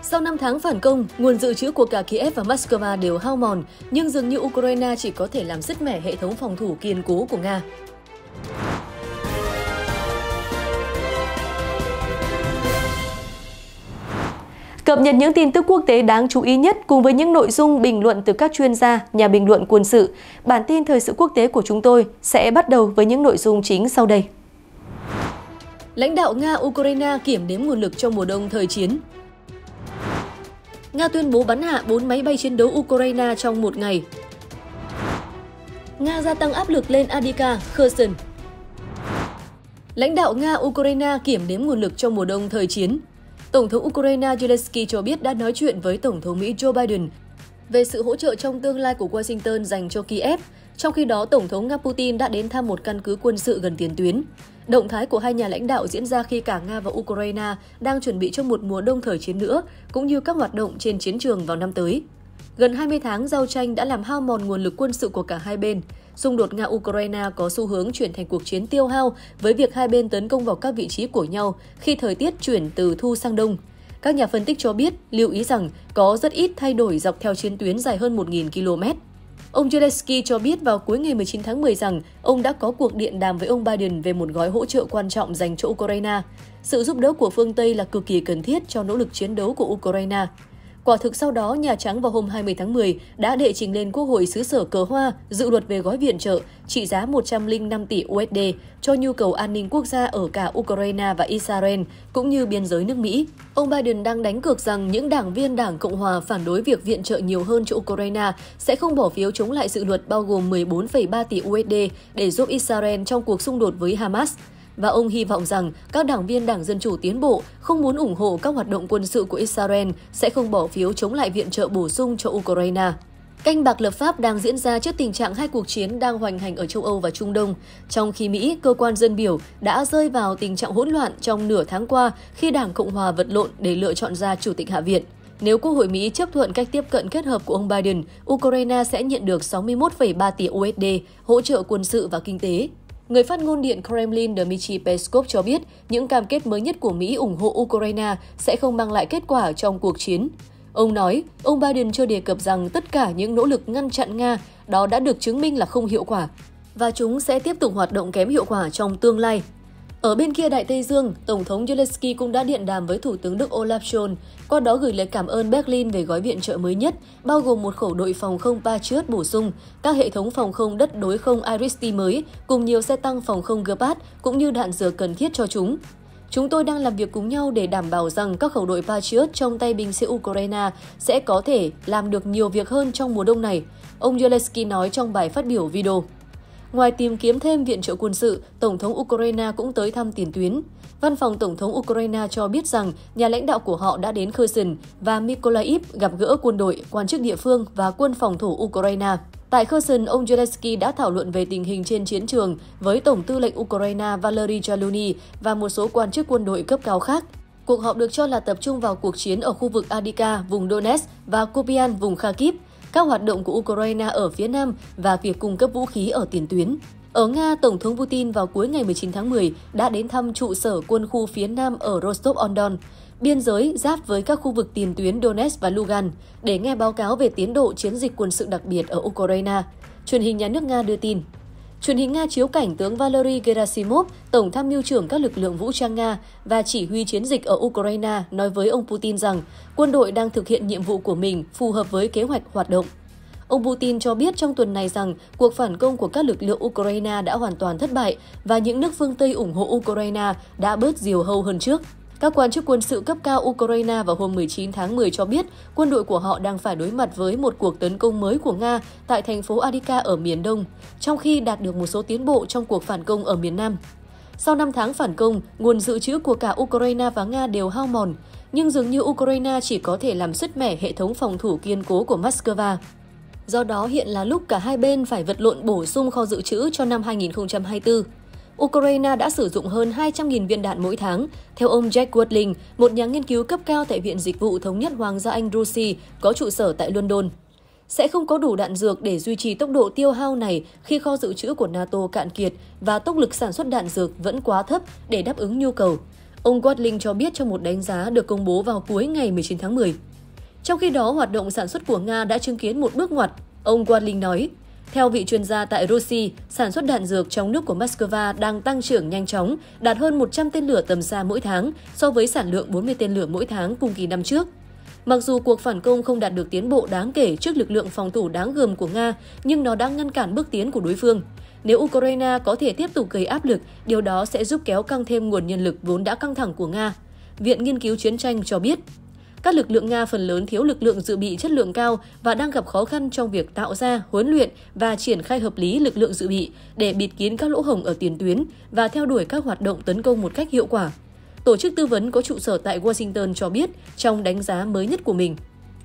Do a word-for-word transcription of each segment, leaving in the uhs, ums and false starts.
Sau năm tháng phản công, nguồn dự trữ của cả Kiev và Moscow đều hao mòn, nhưng dường như Ukraine chỉ có thể làm sứt mẻ hệ thống phòng thủ kiên cố của Nga. Cập nhật những tin tức quốc tế đáng chú ý nhất cùng với những nội dung bình luận từ các chuyên gia, nhà bình luận quân sự. Bản tin thời sự quốc tế của chúng tôi sẽ bắt đầu với những nội dung chính sau đây. Lãnh đạo Nga-Ukraine kiểm đếm nguồn lực trong mùa đông thời chiến. Nga tuyên bố bắn hạ bốn máy bay chiến đấu Ukraine trong một ngày. Nga gia tăng áp lực lên Avdiivka, Kherson. Lãnh đạo Nga-Ukraine kiểm đếm nguồn lực trong mùa đông thời chiến. Tổng thống Ukraine Zelensky cho biết đã nói chuyện với Tổng thống Mỹ Joe Biden về sự hỗ trợ trong tương lai của Washington dành cho Kiev. Trong khi đó, Tổng thống Nga Putin đã đến thăm một căn cứ quân sự gần tiền tuyến. Động thái của hai nhà lãnh đạo diễn ra khi cả Nga và Ukraine đang chuẩn bị cho một mùa đông thời chiến nữa, cũng như các hoạt động trên chiến trường vào năm tới. Gần hai mươi tháng giao tranh đã làm hao mòn nguồn lực quân sự của cả hai bên. Xung đột Nga-Ukraine có xu hướng chuyển thành cuộc chiến tiêu hao với việc hai bên tấn công vào các vị trí của nhau khi thời tiết chuyển từ thu sang đông. Các nhà phân tích cho biết, lưu ý rằng có rất ít thay đổi dọc theo chiến tuyến dài hơn một nghìn ki lô mét. Ông Zelensky cho biết vào cuối ngày mười chín tháng mười rằng ông đã có cuộc điện đàm với ông Biden về một gói hỗ trợ quan trọng dành cho Ukraine. Sự giúp đỡ của phương Tây là cực kỳ cần thiết cho nỗ lực chiến đấu của Ukraine. Quả thực sau đó, Nhà Trắng vào hôm hai mươi tháng mười đã đệ trình lên Quốc hội xứ sở cờ hoa dự luật về gói viện trợ trị giá một trăm lẻ năm tỷ đô la cho nhu cầu an ninh quốc gia ở cả Ukraine và Israel, cũng như biên giới nước Mỹ. Ông Biden đang đánh cược rằng những đảng viên Đảng Cộng hòa phản đối việc viện trợ nhiều hơn cho Ukraine sẽ không bỏ phiếu chống lại dự luật bao gồm mười bốn phẩy ba tỷ đô la để giúp Israel trong cuộc xung đột với Hamas. Và ông hy vọng rằng các đảng viên Đảng Dân Chủ Tiến bộ không muốn ủng hộ các hoạt động quân sự của Israel sẽ không bỏ phiếu chống lại viện trợ bổ sung cho Ukraine. Canh bạc lập pháp đang diễn ra trước tình trạng hai cuộc chiến đang hoành hành ở châu Âu và Trung Đông, trong khi Mỹ, cơ quan dân biểu, đã rơi vào tình trạng hỗn loạn trong nửa tháng qua khi Đảng Cộng hòa vật lộn để lựa chọn ra Chủ tịch Hạ viện. Nếu Quốc hội Mỹ chấp thuận cách tiếp cận kết hợp của ông Biden, Ukraine sẽ nhận được sáu mươi mốt phẩy ba tỷ đô la hỗ trợ quân sự và kinh tế. Người phát ngôn Điện Kremlin Dmitry Peskov cho biết những cam kết mới nhất của Mỹ ủng hộ Ukraine sẽ không mang lại kết quả trong cuộc chiến. Ông nói, ông Biden chưa đề cập rằng tất cả những nỗ lực ngăn chặn Nga đó đã được chứng minh là không hiệu quả, và chúng sẽ tiếp tục hoạt động kém hiệu quả trong tương lai. Ở bên kia Đại Tây Dương, Tổng thống Zelensky cũng đã điện đàm với Thủ tướng Đức Olaf Scholz, qua đó gửi lời cảm ơn Berlin về gói viện trợ mới nhất, bao gồm một khẩu đội phòng không Patriot bổ sung, các hệ thống phòng không đất đối không Iris-T mới, cùng nhiều xe tăng phòng không Gepard, cũng như đạn dược cần thiết cho chúng. Chúng tôi đang làm việc cùng nhau để đảm bảo rằng các khẩu đội Patriot trong tay binh sĩ Ukraine sẽ có thể làm được nhiều việc hơn trong mùa đông này, ông Zelensky nói trong bài phát biểu video. Ngoài tìm kiếm thêm viện trợ quân sự, Tổng thống Ukraine cũng tới thăm tiền tuyến. Văn phòng Tổng thống Ukraine cho biết rằng nhà lãnh đạo của họ đã đến Kherson và Mykolaiv gặp gỡ quân đội, quan chức địa phương và quân phòng thủ Ukraine. Tại Kherson, ông Zelensky đã thảo luận về tình hình trên chiến trường với Tổng tư lệnh Ukraine Valery Zaluzhny và một số quan chức quân đội cấp cao khác. Cuộc họp được cho là tập trung vào cuộc chiến ở khu vực Avdiivka, vùng Donetsk và Kupian, vùng Kharkiv, các hoạt động của Ukraine ở phía Nam và việc cung cấp vũ khí ở tiền tuyến. Ở Nga, Tổng thống Putin vào cuối ngày mười chín tháng mười đã đến thăm trụ sở quân khu phía Nam ở Rostov-on-Don, biên giới giáp với các khu vực tiền tuyến Donetsk và Lugan, để nghe báo cáo về tiến độ chiến dịch quân sự đặc biệt ở Ukraine. Truyền hình nhà nước Nga đưa tin. Truyền hình Nga chiếu cảnh tướng Valery Gerasimov, Tổng tham mưu trưởng các lực lượng vũ trang Nga và chỉ huy chiến dịch ở Ukraine, nói với ông Putin rằng quân đội đang thực hiện nhiệm vụ của mình phù hợp với kế hoạch hoạt động. Ông Putin cho biết trong tuần này rằng cuộc phản công của các lực lượng Ukraine đã hoàn toàn thất bại và những nước phương Tây ủng hộ Ukraine đã bớt diều hâu hơn trước. Các quan chức quân sự cấp cao Ukraine vào hôm mười chín tháng mười cho biết quân đội của họ đang phải đối mặt với một cuộc tấn công mới của Nga tại thành phố Avdiivka ở miền Đông, trong khi đạt được một số tiến bộ trong cuộc phản công ở miền Nam. Sau năm tháng phản công, nguồn dự trữ của cả Ukraine và Nga đều hao mòn, nhưng dường như Ukraine chỉ có thể làm sứt mẻ hệ thống phòng thủ kiên cố của Moscow. Do đó, hiện là lúc cả hai bên phải vật lộn bổ sung kho dự trữ cho năm hai nghìn không trăm hai mươi tư. Ukraine đã sử dụng hơn hai trăm nghìn viên đạn mỗi tháng, theo ông Jack Watling, một nhà nghiên cứu cấp cao tại Viện Dịch vụ Thống nhất Hoàng gia Anh Russia có trụ sở tại London. Sẽ không có đủ đạn dược để duy trì tốc độ tiêu hao này khi kho dự trữ của NATO cạn kiệt và tốc lực sản xuất đạn dược vẫn quá thấp để đáp ứng nhu cầu. Ông Watling cho biết trong một đánh giá được công bố vào cuối ngày mười chín tháng mười. Trong khi đó, hoạt động sản xuất của Nga đã chứng kiến một bước ngoặt, ông Watling nói. Theo vị chuyên gia tại Rossi, sản xuất đạn dược trong nước của Moscow đang tăng trưởng nhanh chóng, đạt hơn một trăm tên lửa tầm xa mỗi tháng so với sản lượng bốn mươi tên lửa mỗi tháng cùng kỳ năm trước. Mặc dù cuộc phản công không đạt được tiến bộ đáng kể trước lực lượng phòng thủ đáng gờm của Nga, nhưng nó đang ngăn cản bước tiến của đối phương. Nếu Ukraine có thể tiếp tục gây áp lực, điều đó sẽ giúp kéo căng thêm nguồn nhân lực vốn đã căng thẳng của Nga. Viện Nghiên cứu Chiến tranh cho biết, các lực lượng Nga phần lớn thiếu lực lượng dự bị chất lượng cao và đang gặp khó khăn trong việc tạo ra, huấn luyện và triển khai hợp lý lực lượng dự bị để bịt kín các lỗ hổng ở tiền tuyến và theo đuổi các hoạt động tấn công một cách hiệu quả. Tổ chức tư vấn có trụ sở tại Washington cho biết trong đánh giá mới nhất của mình.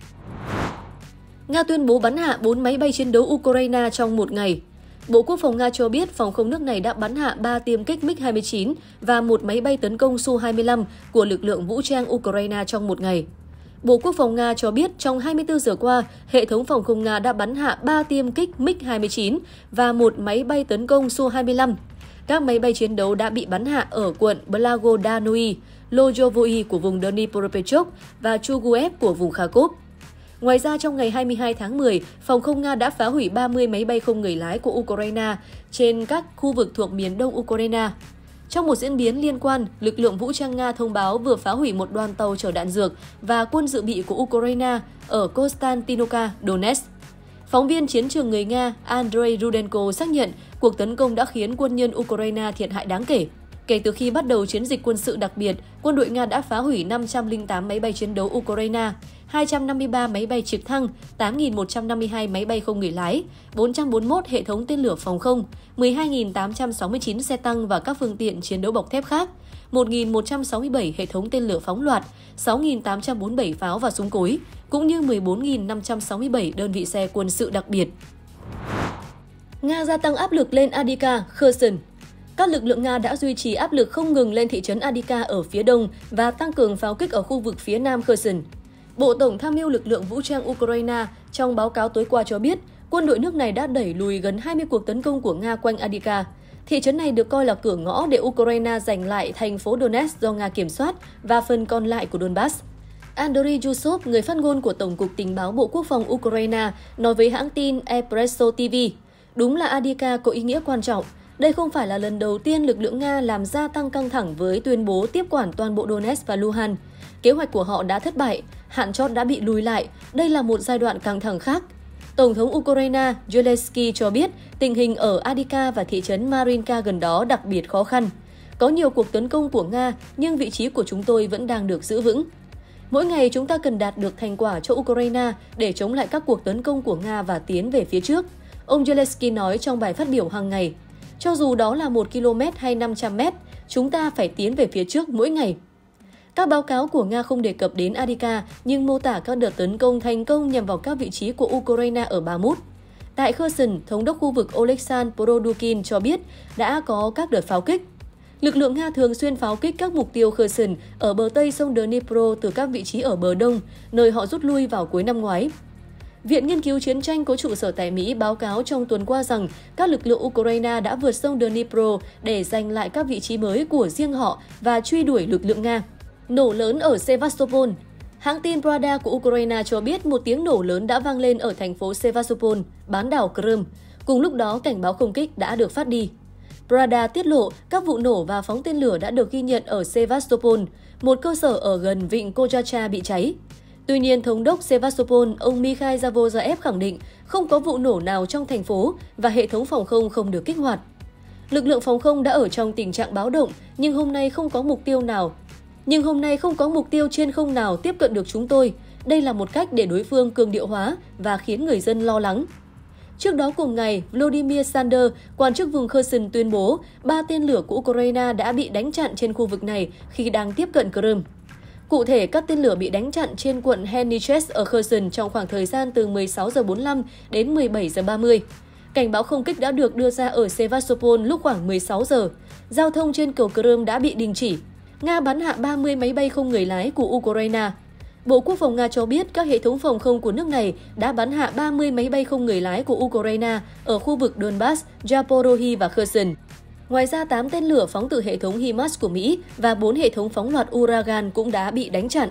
Nga tuyên bố bắn hạ bốn máy bay chiến đấu Ukraine trong một ngày. Bộ Quốc phòng Nga cho biết phòng không nước này đã bắn hạ ba tiêm kích mig hai mươi chín và một máy bay tấn công Su hai mươi lăm của lực lượng vũ trang Ukraine trong một ngày. Bộ Quốc phòng Nga cho biết trong hai mươi tư giờ qua, hệ thống phòng không Nga đã bắn hạ ba tiêm kích mig hai mươi chín và một máy bay tấn công Su hai mươi lăm. Các máy bay chiến đấu đã bị bắn hạ ở quận Blagodanoi, Lozhovoi của vùng Dnipropetrovsk và Chuguev của vùng Kharkov. Ngoài ra, trong ngày hai mươi hai tháng mười, phòng không Nga đã phá hủy ba mươi máy bay không người lái của Ukraine trên các khu vực thuộc miền đông Ukraine. Trong một diễn biến liên quan, lực lượng vũ trang Nga thông báo vừa phá hủy một đoàn tàu chở đạn dược và quân dự bị của Ukraine ở Konstantinovka, Donetsk. Phóng viên chiến trường người Nga Andrei Rudenko xác nhận cuộc tấn công đã khiến quân nhân Ukraine thiệt hại đáng kể. Kể từ khi bắt đầu chiến dịch quân sự đặc biệt, quân đội Nga đã phá hủy năm trăm lẻ tám máy bay chiến đấu Ukraine, hai trăm năm mươi ba máy bay trực thăng, tám nghìn một trăm năm mươi hai máy bay không người lái, bốn trăm bốn mươi mốt hệ thống tên lửa phòng không, mười hai nghìn tám trăm sáu mươi chín xe tăng và các phương tiện chiến đấu bọc thép khác, một nghìn một trăm sáu mươi bảy hệ thống tên lửa phóng loạt, sáu nghìn tám trăm bốn mươi bảy pháo và súng cối, cũng như mười bốn nghìn năm trăm sáu mươi bảy đơn vị xe quân sự đặc biệt. Nga gia tăng áp lực lên Adika, Kherson. Các lực lượng Nga đã duy trì áp lực không ngừng lên thị trấn Adika ở phía đông và tăng cường pháo kích ở khu vực phía nam Kherson. Bộ Tổng tham mưu lực lượng vũ trang Ukraine trong báo cáo tối qua cho biết, quân đội nước này đã đẩy lùi gần hai mươi cuộc tấn công của Nga quanh Adika. Thị trấn này được coi là cửa ngõ để Ukraine giành lại thành phố Donetsk do Nga kiểm soát và phần còn lại của Donbass. Andriy Yusov, người phát ngôn của Tổng cục Tình báo Bộ Quốc phòng Ukraine, nói với hãng tin Espresso ti vi, đúng là Adika có ý nghĩa quan trọng. Đây không phải là lần đầu tiên lực lượng Nga làm gia tăng căng thẳng với tuyên bố tiếp quản toàn bộ Donetsk và Luhansk. Kế hoạch của họ đã thất bại, hạn chót đã bị lùi lại, đây là một giai đoạn căng thẳng khác. Tổng thống Ukraine Zelensky cho biết tình hình ở Adika và thị trấn Marinka gần đó đặc biệt khó khăn. Có nhiều cuộc tấn công của Nga, nhưng vị trí của chúng tôi vẫn đang được giữ vững. Mỗi ngày chúng ta cần đạt được thành quả cho Ukraine để chống lại các cuộc tấn công của Nga và tiến về phía trước, ông Zelensky nói trong bài phát biểu hàng ngày. Cho dù đó là một ki lô mét hay năm trăm mét, chúng ta phải tiến về phía trước mỗi ngày. Các báo cáo của Nga không đề cập đến Adika, nhưng mô tả các đợt tấn công thành công nhằm vào các vị trí của Ukraine ở Bakhmut. Tại Kherson, thống đốc khu vực Oleksandr Porodukin cho biết đã có các đợt pháo kích. Lực lượng Nga thường xuyên pháo kích các mục tiêu Kherson ở bờ tây sông Dnipro từ các vị trí ở bờ đông, nơi họ rút lui vào cuối năm ngoái. Viện Nghiên cứu Chiến tranh có trụ sở tại Mỹ báo cáo trong tuần qua rằng các lực lượng Ukraine đã vượt sông Dnipro để giành lại các vị trí mới của riêng họ và truy đuổi lực lượng Nga. Nổ lớn ở Sevastopol. Hãng tin Pravda của Ukraine cho biết một tiếng nổ lớn đã vang lên ở thành phố Sevastopol, bán đảo Crimea. Cùng lúc đó, cảnh báo không kích đã được phát đi. Pravda tiết lộ các vụ nổ và phóng tên lửa đã được ghi nhận ở Sevastopol, một cơ sở ở gần vịnh Kochacha bị cháy. Tuy nhiên, thống đốc Sevastopol, ông Mikhail Zavozaev khẳng định không có vụ nổ nào trong thành phố và hệ thống phòng không không được kích hoạt. Lực lượng phòng không đã ở trong tình trạng báo động, nhưng hôm nay không có mục tiêu nào. Nhưng hôm nay không có mục tiêu trên không nào tiếp cận được chúng tôi. Đây là một cách để đối phương cường điệu hóa và khiến người dân lo lắng. Trước đó cùng ngày, Volodymyr Sander, quan chức vùng Kherson tuyên bố ba tên lửa của Ukraine đã bị đánh chặn trên khu vực này khi đang tiếp cận Crimea. Cụ thể, các tên lửa bị đánh chặn trên quận Heniches ở Kherson trong khoảng thời gian từ mười sáu giờ bốn mươi lăm đến mười bảy giờ ba mươi. Cảnh báo không kích đã được đưa ra ở Sevastopol lúc khoảng mười sáu giờ. Giao thông trên cầu Crimea đã bị đình chỉ. Nga bắn hạ ba mươi máy bay không người lái của Ukraine. Bộ Quốc phòng Nga cho biết các hệ thống phòng không của nước này đã bắn hạ ba mươi máy bay không người lái của Ukraine ở khu vực Donbass, Zaporozhye và Kherson. Ngoài ra, tám tên lửa phóng từ hệ thống HIMARS của Mỹ và bốn hệ thống phóng loạt Uragan cũng đã bị đánh chặn.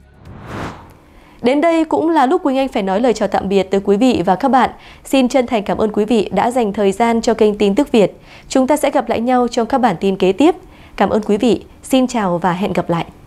Đến đây cũng là lúc Quỳnh Anh phải nói lời chào tạm biệt tới quý vị và các bạn. Xin chân thành cảm ơn quý vị đã dành thời gian cho kênh Tin Tức Việt. Chúng ta sẽ gặp lại nhau trong các bản tin kế tiếp. Cảm ơn quý vị. Xin chào và hẹn gặp lại.